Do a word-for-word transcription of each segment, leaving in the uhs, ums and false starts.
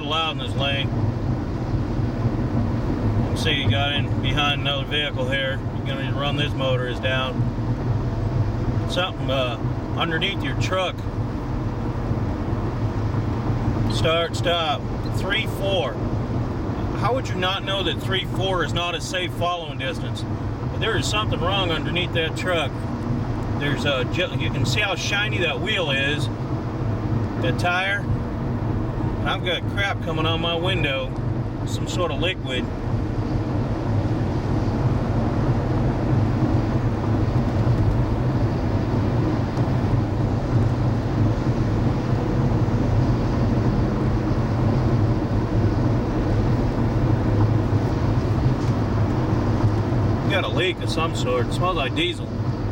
pedal out in this lane. You can see you got in behind another vehicle here. You're going to run this motor is down. Something uh, underneath your truck. Start, stop. three four. How would you not know that three four is not a safe following distance? But there is something wrong underneath that truck. There's a, you can see how shiny that wheel is. That tire. I've got crap coming on my window. Some sort of liquid. Got a leak of some sort. It smells like diesel.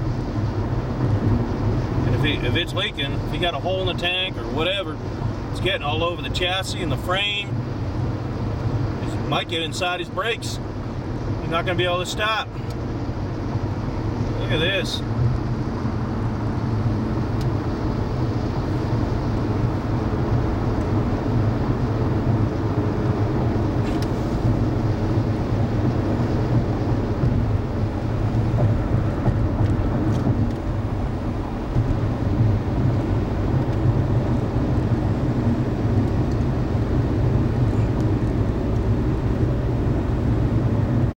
And if, it, if it's leaking, if you got a hole in the tank or whatever, it's getting all over the chassis and the frame. It might get inside his brakes. You're not going to be able to stop. Look at this.